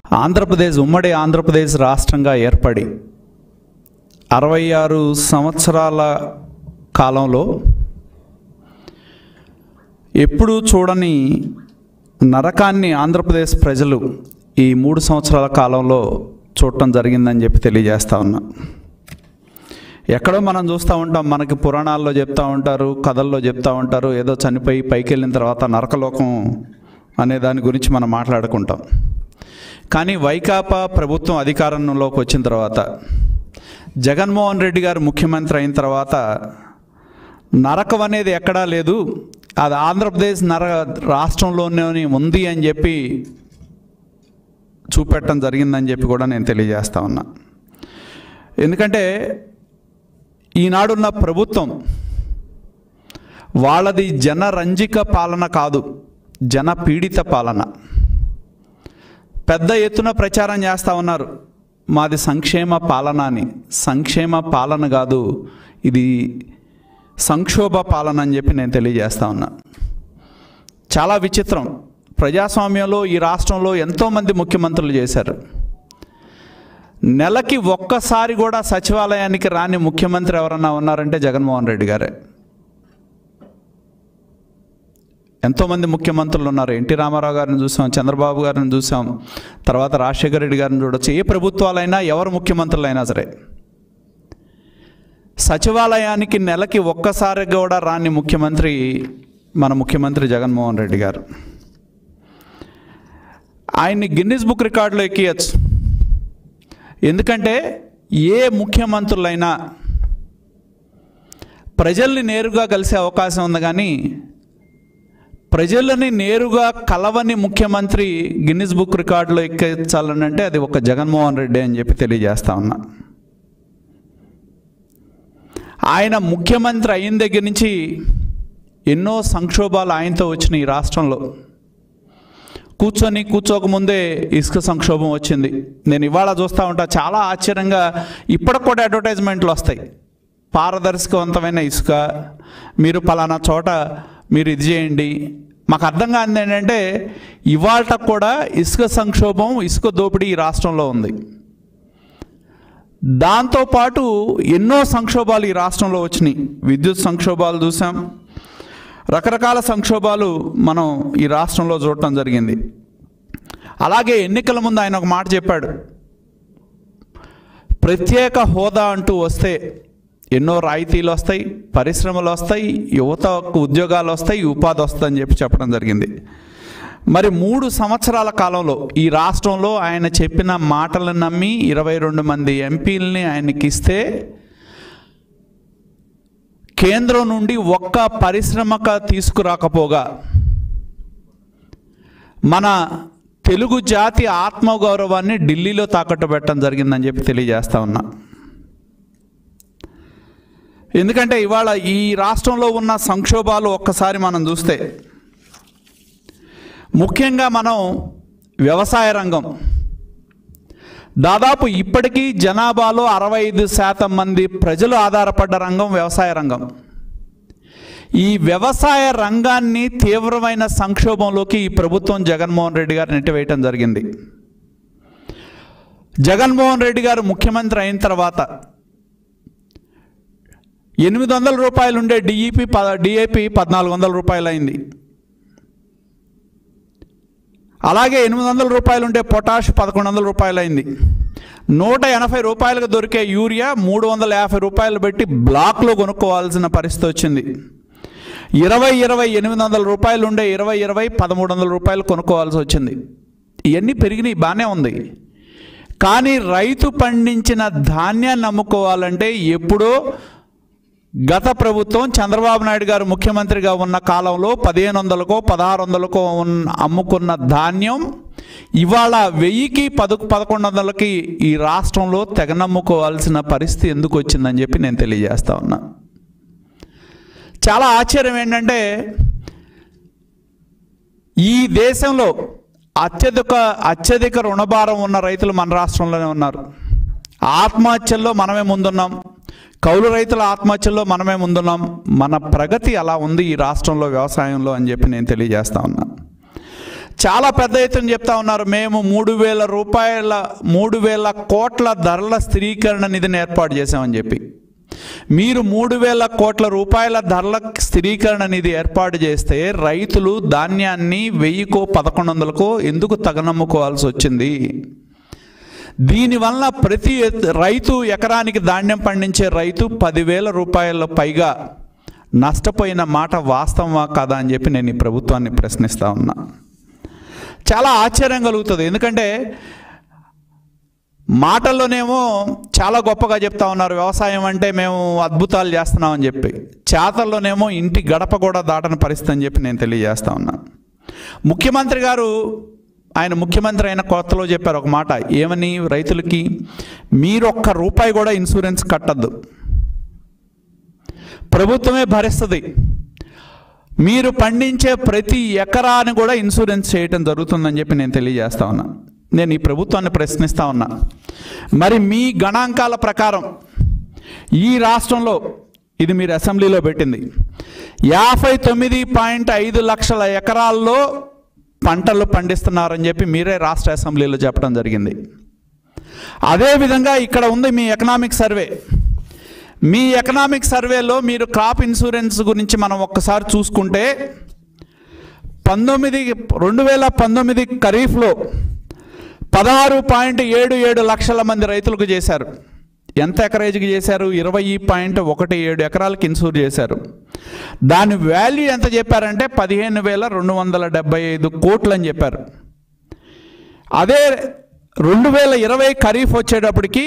ఉమ్మడి ఆంధ్రప్రదేశ్ రాష్ట్రంగా ఏర్పడి 66 సంవత్సరాల కాలంలో ఎప్పుడూ చూడని నరకాన్ని ఆంధ్రప్రదేశ్ ప్రజలు ఈ 3 సంవత్సరాల కాలంలో చూడటం జరిగిందని చెప్పి తెలియజేస్తా ఉన్నా. ఎక్కడో మనం చూస్తూ ఉంటాం, మనకి పురాణాల్లో చెప్తూ ఉంటారు, కథల్లో చెప్తూ ఉంటారు, ఏదో చనిపోయి పైకి వెళ్ళిన తర్వాత నరకలోకం అనే దాని గురించి మనం మాట్లాడుకుంటాం. కానీ వైకాపా ప్రభుత్వం అధికారంలోకి వచ్చిన తర్వాత, జగన్మోహన్ రెడ్డి గారు ముఖ్యమంత్రి అయిన తర్వాత నరకం అనేది ఎక్కడా లేదు, అది ఆంధ్రప్రదేశ్ రాష్ట్రంలోనే ఉంది అని చెప్పి చూపెట్టడం జరిగిందని చెప్పి కూడా నేను తెలియజేస్తా ఉన్నా. ఎందుకంటే ఈనాడున్న ప్రభుత్వం వాళ్ళది జనరంజిక పాలన కాదు, జనపీడిత పాలన. పెద్ద ఎత్తున ప్రచారం చేస్తూ ఉన్నారు, మాది సంక్షేమ పాలన అని. సంక్షేమ పాలన కాదు, ఇది సంక్షోభ పాలన అని చెప్పి నేను తెలియజేస్తా ఉన్నా. చాలా విచిత్రం. ప్రజాస్వామ్యంలో ఈ రాష్ట్రంలో ఎంతోమంది ముఖ్యమంత్రులు చేశారు. నెలకి ఒక్కసారి కూడా సచివాలయానికి రాని ముఖ్యమంత్రి ఎవరన్నా ఉన్నారంటే జగన్మోహన్ రెడ్డి గారే. ఎంతోమంది ముఖ్యమంత్రులు ఉన్నారు. ఎన్టీ రామారావు గారిని చూసాం, చంద్రబాబు గారిని చూసాం, తర్వాత రాజశేఖర రెడ్డి గారిని చూడొచ్చు. ఏ ప్రభుత్వాలైనా, ఎవరు ముఖ్యమంత్రులైనా సరే, సచివాలయానికి నెలకి ఒక్కసారి కూడా రాని ముఖ్యమంత్రి మన ముఖ్యమంత్రి జగన్మోహన్ రెడ్డి గారు. ఆయన్ని గిన్నిస్ బుక్ రికార్డులో ఎక్కియచ్చు. ఎందుకంటే ఏ ముఖ్యమంత్రులైనా ప్రజల్ని నేరుగా కలిసే అవకాశం ఉంది, కానీ ప్రజలని నేరుగా కలవని ముఖ్యమంత్రి గిన్నిస్ బుక్ రికార్డులో ఎక్కించాలని అంటే అది ఒక జగన్మోహన్ రెడ్డి అని చెప్పి తెలియజేస్తా ఉన్నా. ఆయన ముఖ్యమంత్రి అయిన దగ్గర నుంచి ఎన్నో సంక్షోభాలు ఆయనతో వచ్చినాయి. ఈ రాష్ట్రంలో కూర్చోకముందే ఇసుక సంక్షోభం వచ్చింది. నేను ఇవాళ చూస్తూ ఉంటా, చాలా ఆశ్చర్యంగా ఇప్పటికి కూడా అడ్వర్టైజ్మెంట్లు వస్తాయి. పారదర్శకవంతమైన ఇసుక, మీరు పలానా చోట మీరు ఇది చేయండి. మాకు అర్థం కానిది ఏంటంటే ఇవాళ కూడా ఇసుక సంక్షోభం, ఇసుక దోపిడీ ఈ రాష్ట్రంలో ఉంది. దాంతోపాటు ఎన్నో సంక్షోభాలు ఈ రాష్ట్రంలో వచ్చినాయి. విద్యుత్ సంక్షోభాలు చూసాం, రకరకాల సంక్షోభాలు మనం ఈ రాష్ట్రంలో చూడటం జరిగింది. అలాగే ఎన్నికల ముందు ఆయన ఒక మాట చెప్పాడు, ప్రత్యేక హోదా అంటూ వస్తే ఎన్నో రాయితీలు వస్తాయి, పరిశ్రమలు వస్తాయి, యువతకు ఉద్యోగాలు వస్తాయి, ఉపాధి వస్తుందని చెప్పి చెప్పడం జరిగింది. మరి 3 సంవత్సరాల కాలంలో ఈ రాష్ట్రంలో ఆయన చెప్పిన మాటలను నమ్మి 22 మంది ఎంపీలని ఆయనకి ఇస్తే కేంద్రం నుండి ఒక్క పరిశ్రమక తీసుకురాకపోగా మన తెలుగు జాతి ఆత్మగౌరవాన్ని ఢిల్లీలో తాకట్టు పెట్టడం జరిగిందని చెప్పి తెలియజేస్తా ఉన్నా. ఎందుకంటే ఇవాళ ఈ రాష్ట్రంలో ఉన్న సంక్షోభాలు ఒక్కసారి మనం చూస్తే, ముఖ్యంగా మనం వ్యవసాయ రంగం, దాదాపు ఇప్పటికీ జనాభాలో 65% మంది ప్రజలు ఆధారపడ్డ రంగం వ్యవసాయ రంగం. ఈ వ్యవసాయ రంగాన్ని తీవ్రమైన సంక్షోభంలోకి ఈ ప్రభుత్వం జగన్మోహన్ రెడ్డి గారు నెట్టివేయటం జరిగింది. జగన్మోహన్ రెడ్డి గారు ముఖ్యమంత్రి అయిన తర్వాత 800 రూపాయలు ఉండే డిఏపి 1400 రూపాయలు అయింది. అలాగే 800 రూపాయలు ఉండే పొటాష్ 1100 రూపాయలు అయింది. 180 రూపాయలకు దొరికే యూరియా 350 రూపాయలు పెట్టి బ్లాక్లో కొనుక్కోవాల్సిన పరిస్థితి వచ్చింది. 800 రూపాయలు ఉండే 1300 రూపాయలు కొనుక్కోవాల్సి వచ్చింది. ఇవన్నీ పెరిగినాయి, బాగానే ఉంది. కానీ రైతు పండించిన ధాన్యాన్ని అమ్ముకోవాలంటే ఎప్పుడో గత ప్రభుత్వం చంద్రబాబు నాయుడు గారు ముఖ్యమంత్రిగా ఉన్న కాలంలో 1500కో 1600కో అమ్ముకున్న ధాన్యం ఇవాళ 1000కి 1100కి ఈ రాష్ట్రంలో తెగనమ్ముకోవాల్సిన పరిస్థితి ఎందుకు వచ్చిందని చెప్పి నేను తెలియజేస్తా ఉన్నా. చాలా ఆశ్చర్యం ఏంటంటే ఈ దేశంలో అత్యధిక రుణభారం ఉన్న రైతులు మన రాష్ట్రంలోనే ఉన్నారు. ఆత్మహత్యల్లో మనమే ముందున్నాం, కౌలు రైతుల ఆత్మహత్యల్లో మనమే ముందున్నాం. మన ప్రగతి అలా ఉంది ఈ రాష్ట్రంలో వ్యవసాయంలో అని చెప్పి నేను తెలియజేస్తా ఉన్నా. చాలా పెద్ద ఎత్తున చెప్తా ఉన్నారు, మేము 3,000 కోట్ల ధరల స్థిరీకరణ నిధిని ఏర్పాటు చేశామని చెప్పి. మీరు 3,000 కోట్ల రూపాయల ధరల స్థిరీకరణ నిధి ఏర్పాటు చేస్తే రైతులు ధాన్యాన్ని 1000కో 1100కో ఎందుకు తగనమ్ముకోవాల్సి వచ్చింది? దీనివల్ల ప్రతి రైతు, ఎకరానికి ధాన్యం పండించే రైతు 10,000 రూపాయల పైగా నష్టపోయిన మాట వాస్తవమా కాదా అని చెప్పి నేను ఈ ప్రభుత్వాన్ని ప్రశ్నిస్తూ ఉన్నా. చాలా ఆశ్చర్యం కలుగుతుంది. ఎందుకంటే మాటల్లోనేమో చాలా గొప్పగా చెప్తా ఉన్నారు, వ్యవసాయం అంటే మేము అద్భుతాలు చేస్తున్నామని చెప్పి. చేతల్లోనేమో ఇంటి గడప కూడా దాటని పరిస్థితి అని చెప్పి నేను తెలియజేస్తా ఉన్నా. ముఖ్యమంత్రి గారు, ఆయన ముఖ్యమంత్రి అయిన కొత్తలో చెప్పారు ఒక మాట, ఏమని? రైతులకి మీరు ₹1 కూడా ఇన్సూరెన్స్ కట్టద్దు, ప్రభుత్వమే భరిస్తుంది, మీరు పండించే ప్రతి ఎకరాన్ని కూడా ఇన్సూరెన్స్ చేయటం జరుగుతుందని చెప్పి నేను తెలియజేస్తా ఉన్నా. నేను ఈ ప్రభుత్వాన్ని ప్రశ్నిస్తూ ఉన్నా, మరి మీ గణాంకాల ప్రకారం ఈ రాష్ట్రంలో, ఇది మీరు అసెంబ్లీలో పెట్టింది, 59.5 లక్షల ఎకరాల్లో పంటలు పండిస్తున్నారని చెప్పి మీరే రాష్ట్ర అసెంబ్లీలో చెప్పడం జరిగింది. అదేవిధంగా ఇక్కడ ఉంది మీ ఎకనామిక్ సర్వే. మీ ఎకనామిక్ సర్వేలో మీరు క్రాప్ ఇన్సూరెన్స్ గురించి మనం ఒక్కసారి చూసుకుంటే 2019 ఖరీఫ్లో 16.77 లక్షల మంది రైతులకు చేశారు. ఎంత ఎకరేజ్కి చేశారు? 20.17 ఎకరాలకు ఇన్సూర్ చేశారు. దాని వాల్యూ ఎంత చెప్పారంటే 15,275 కోట్లు అని చెప్పారు. అదే 2020 ఖరీఫ్ వచ్చేటప్పటికి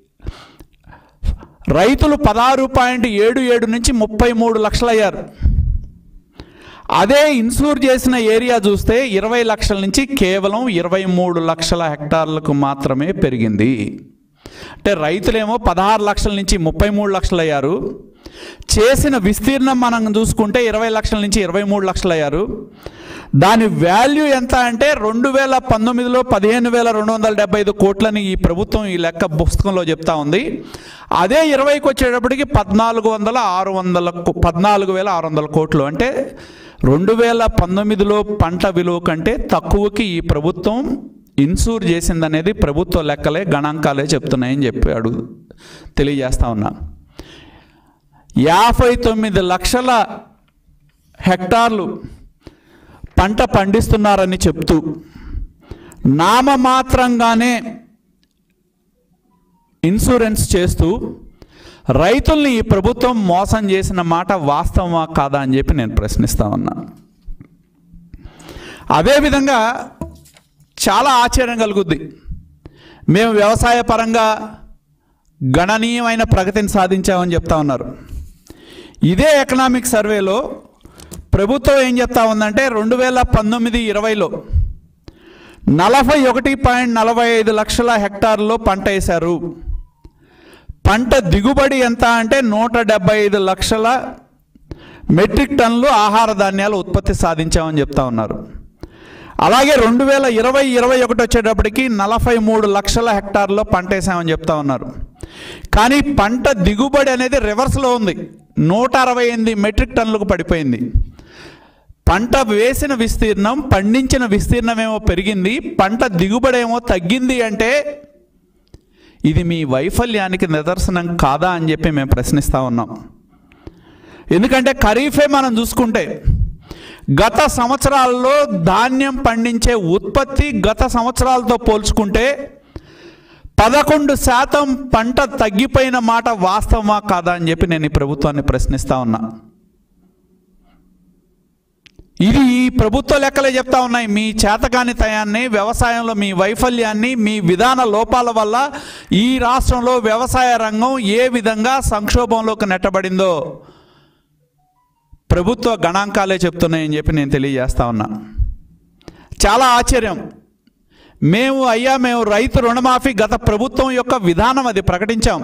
రైతులు 16.77 నుంచి 33 లక్షలు అయ్యారు. అదే ఇన్సూర్ చేసిన ఏరియా చూస్తే 20 లక్షల నుంచి కేవలం 23 లక్షల హెక్టార్లకు మాత్రమే పెరిగింది. అంటే రైతులేమో 16 లక్షల నుంచి 33 లక్షలు అయ్యారు. చేసిన విస్తీర్ణం మనం చూసుకుంటే 20 లక్షల నుంచి 23 లక్షలు అయ్యారు. దాని వాల్యూ ఎంత అంటే 2019లో 15,275 కోట్లని ఈ ప్రభుత్వం ఈ లెక్క పుస్తకంలో చెప్తా ఉంది. అదే 20కి వచ్చేటప్పటికి 14,600 కోట్లు. అంటే 2019లో పంట విలువ కంటే తక్కువకి ఈ ప్రభుత్వం ఇన్సూర్ చేసిందనేది ప్రభుత్వ లెక్కలే, గణాంకాలే చెప్తున్నాయని చెప్పి తెలియజేస్తా ఉన్నా. 59 లక్షల హెక్టార్లు పంట పండిస్తున్నారని చెప్తూ నామమాత్రంగానే ఇన్సూరెన్స్ చేస్తూ రైతుల్ని ఈ ప్రభుత్వం మోసం చేసిన మాట వాస్తవమా కాదా అని చెప్పి నేను ప్రశ్నిస్తా ఉన్నా. అదేవిధంగా చాలా ఆశ్చర్యం కలుగుద్ది, మేము వ్యవసాయ పరంగా గణనీయమైన ప్రగతిని సాధించామని చెప్తా ఉన్నారు. ఇదే ఎకనామిక్ సర్వేలో ప్రభుత్వం ఏం చెప్తా ఉందంటే 2019-20లో 41.45 లక్షల హెక్టార్లో పంట వేశారు. పంట దిగుబడి ఎంత అంటే 175 లక్షల మెట్రిక్ టన్నులు ఆహార ధాన్యాలు ఉత్పత్తి సాధించామని చెప్తా ఉన్నారు. అలాగే 2020-21 వచ్చేటప్పటికి 43 లక్షల హెక్టార్లో పంట వేసామని చెప్తా ఉన్నారు. కానీ పంట దిగుబడి అనేది రివర్స్లో ఉంది, 168 మెట్రిక్ టన్నులకు పడిపోయింది. పంట వేసిన విస్తీర్ణం, పండించిన విస్తీర్ణం ఏమో పెరిగింది, పంట దిగుబడి ఏమో తగ్గింది. అంటే ఇది మీ వైఫల్యానికి నిదర్శనం కాదా అని చెప్పి మేము ప్రశ్నిస్తూ ఉన్నాం. ఎందుకంటే ఖరీఫే మనం చూసుకుంటే గత సంవత్సరాల్లో ధాన్యం పండించే ఉత్పత్తి గత సంవత్సరాలతో పోల్చుకుంటే 11% పంట తగ్గిపోయిన మాట వాస్తవమా కాదా అని చెప్పి నేను ఈ ప్రభుత్వాన్ని ప్రశ్నిస్తూ ఉన్నా. ఇది ఈ ప్రభుత్వ లెక్కలే చెప్తా ఉన్నాయి. మీ చేతకానితయాన్ని, వ్యవసాయంలో మీ వైఫల్యాన్ని, మీ విధాన లోపాల వల్ల ఈ రాష్ట్రంలో వ్యవసాయ రంగం ఏ విధంగా సంక్షోభంలోకి నెట్టబడిందో ప్రభుత్వ గణాంకాలే చెప్తున్నాయని చెప్పి నేను తెలియజేస్తా ఉన్నా. చాలా ఆశ్చర్యం. మేము రైతు రుణమాఫీ గత ప్రభుత్వం యొక్క విధానం అది ప్రకటించాం.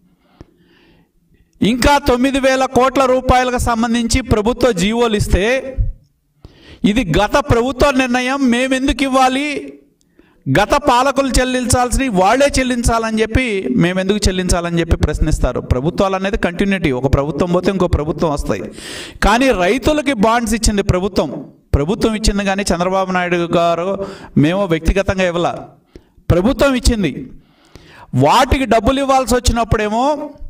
ఇంకా 9,000 కోట్ల రూపాయలకు సంబంధించి ప్రభుత్వ జీవోలు ఇస్తే ఇది గత ప్రభుత్వ నిర్ణయం, మేమెందుకు ఇవ్వాలి, గత పాలకులు చెల్లించాల్సి వాళ్ళే చెల్లించాలని చెప్పి మేమెందుకు చెల్లించాలని చెప్పి ప్రశ్నిస్తారు. ప్రభుత్వాలు అనేది కంటిన్యూటీ, ఒక ప్రభుత్వం పోతే ఇంకో ప్రభుత్వం వస్తాయి. కానీ రైతులకి బాండ్స్ ఇచ్చింది ప్రభుత్వం. ప్రభుత్వం ఇచ్చింది, కానీ చంద్రబాబు నాయుడు గారు మేము వ్యక్తిగతంగా ఇవ్వాల, ప్రభుత్వం ఇచ్చింది. వాటికి డబ్బులు ఇవ్వాల్సి వచ్చినప్పుడేమో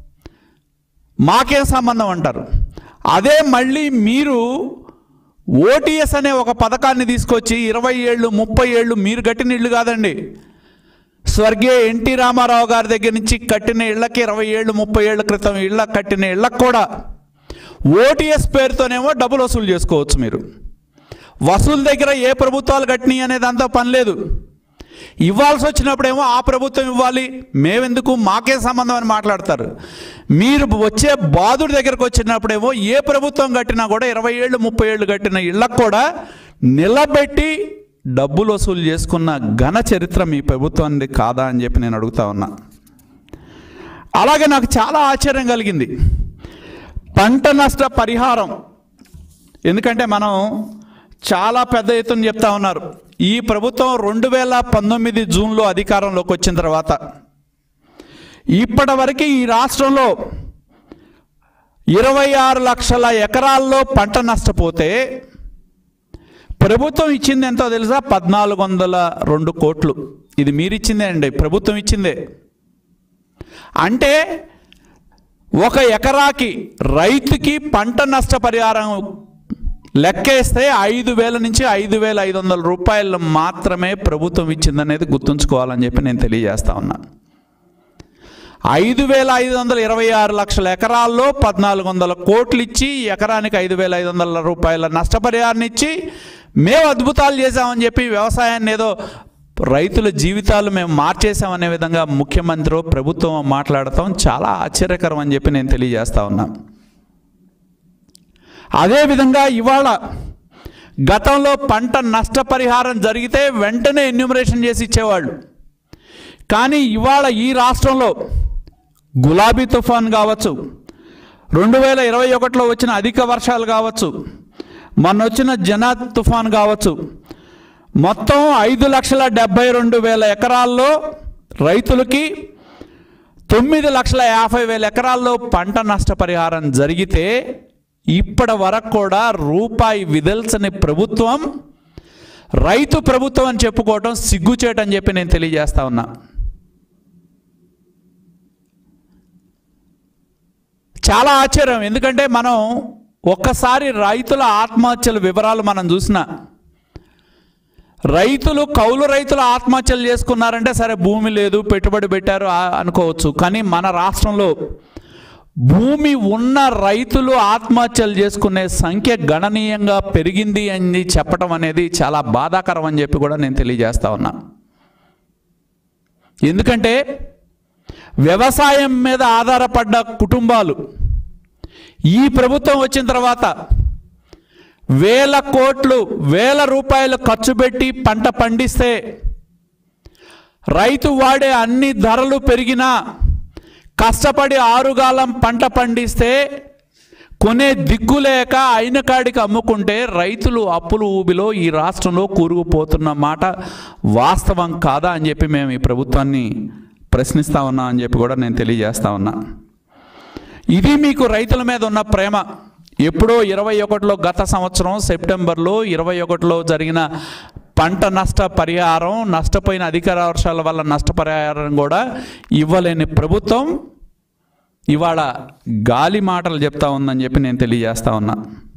మాకేం సంబంధం అంటారు. అదే మళ్ళీ మీరు ఓటీఎస్ అనే ఒక పథకాన్ని తీసుకొచ్చి 20 ఏళ్ళు 30 ఏళ్ళు మీరు కట్టిన ఇళ్ళు కాదండి, స్వర్గీయ ఎన్టీ రామారావు గారి దగ్గర నుంచి కట్టిన ఇళ్ళకి 20 ఏళ్ళు 30 ఏళ్ళ క్రితం ఇళ్ళ కట్టిన ఇళ్ళకు కూడా ఓటీఎస్ పేరుతోనేమో డబ్బులు వసూలు చేసుకోవచ్చు. మీరు వసూలు దగ్గర ఏ ప్రభుత్వాలు కట్టినాయి అనేది అంతా పని లేదు. ఇవ్వాల్సి వచ్చినప్పుడేమో ఆ ప్రభుత్వం ఇవ్వాలి, మేమెందుకు, మాకే సంబంధం అని మాట్లాడతారు. మీరు వచ్చే బాధుడి దగ్గరకు వచ్చినప్పుడేమో ఏ ప్రభుత్వం కట్టినా కూడా 20 ఏళ్ళు 30 ఏళ్ళు కట్టిన ఇళ్ళకు కూడా నిలబెట్టి డబ్బులు వసూలు చేసుకున్న ఘన చరిత్ర మీ ప్రభుత్వాన్ని కాదా అని చెప్పి నేను అడుగుతా ఉన్నా. అలాగే నాకు చాలా ఆశ్చర్యం కలిగింది పంట నష్ట పరిహారం. ఎందుకంటే మనం చాలా పెద్ద ఎత్తున చెప్తా ఉన్నారు. ఈ ప్రభుత్వం 2019 జూన్లో అధికారంలోకి వచ్చిన తర్వాత ఇప్పటి వరకు ఈ రాష్ట్రంలో 26 లక్షల ఎకరాల్లో పంట నష్టపోతే ప్రభుత్వం ఇచ్చింది ఎంతో తెలుసా? 1402 కోట్లు. ఇది మీరిచ్చిందే అండి, ప్రభుత్వం ఇచ్చిందే. అంటే ఒక ఎకరాకి రైతుకి పంట నష్టపరిహారం లెక్కేస్తే 5,000 నుంచి 5,500 రూపాయలు మాత్రమే ప్రభుత్వం ఇచ్చిందనేది గుర్తుంచుకోవాలని చెప్పి నేను తెలియజేస్తా ఉన్నా. 5,526 లక్షల ఎకరాల్లో 1,400 కోట్లు ఇచ్చి ఎకరానికి 5,500 రూపాయల నష్టపరిహారాన్ని ఇచ్చి మేము అద్భుతాలు చేశామని చెప్పి వ్యవసాయాన్ని ఏదో రైతుల జీవితాలు మేము మార్చేసామనే విధంగా ముఖ్యమంత్రి ప్రభుత్వం మాట్లాడటం చాలా ఆశ్చర్యకరం అని చెప్పి నేను తెలియజేస్తా ఉన్నా. అదేవిధంగా ఇవాళ గతంలో పంట నష్టపరిహారం జరిగితే వెంటనే ఎన్యూమరేషన్ చేసి ఇచ్చేవాళ్ళు. కానీ ఇవాళ ఈ రాష్ట్రంలో గులాబీ తుఫాన్ కావచ్చు, 2021లో వచ్చిన అధిక వర్షాలు కావచ్చు, మొన్న వచ్చిన జనా తుఫాన్ కావచ్చు, మొత్తం 5,72,000 ఎకరాల్లో రైతులకి 9,50,000 ఎకరాల్లో పంట నష్టపరిహారం జరిగితే ఇప్పటి వరకు కూడా రూపాయి విదల్చని ప్రభుత్వం రైతు ప్రభుత్వం అని చెప్పుకోవటం సిగ్గుచేటని చెప్పి నేను తెలియజేస్తా ఉన్నా. చాలా ఆశ్చర్యం. ఎందుకంటే మనం ఒక్కసారి రైతుల ఆత్మహత్యల వివరాలు మనం చూసిన, రైతులు కౌలు రైతులు ఆత్మహత్యలు చేసుకున్నారంటే సరే భూమి లేదు పెట్టుబడి పెట్టారు అనుకోవచ్చు. కానీ మన రాష్ట్రంలో భూమి ఉన్న రైతులు ఆత్మహత్యలు చేసుకునే సంఖ్య గణనీయంగా పెరిగింది అని చెప్పడం అనేది చాలా బాధాకరం అని చెప్పి కూడా నేను తెలియజేస్తా ఉన్నా. ఎందుకంటే వ్యవసాయం మీద ఆధారపడ్డ కుటుంబాలు ఈ ప్రభుత్వం వచ్చిన తర్వాత 1,000 కోట్లు 1,000 రూపాయలు ఖర్చు పెట్టి పంట పండిస్తే రైతు వాడే అన్ని ధరలు పెరిగినా కష్టపడి ఆరుగాలం పంట పండిస్తే కొనే దిక్కులేక అయిన కాడికి అమ్ముకుంటే రైతులు అప్పులు ఊబిలో ఈ రాష్ట్రంలో కూరుకుపోతున్న మాట వాస్తవం కాదా అని చెప్పి మేము ఈ ప్రభుత్వాన్ని ప్రశ్నిస్తా ఉన్నాం అని చెప్పి కూడా నేను తెలియజేస్తా ఉన్నా. ఇది మీకు రైతుల మీద ఉన్న ప్రేమ. ఎప్పుడో 21లో గత సంవత్సరం సెప్టెంబర్లో 21లో జరిగిన పంట నష్ట పరిహారం, నష్టపోయిన అధిక వర్షాల వల్ల నష్టపరిహారం కూడా ఇవ్వలేని ప్రభుత్వం ఇవాళ గాలి మాటలు చెప్తా ఉందని చెప్పి నేను తెలియజేస్తా ఉన్నా.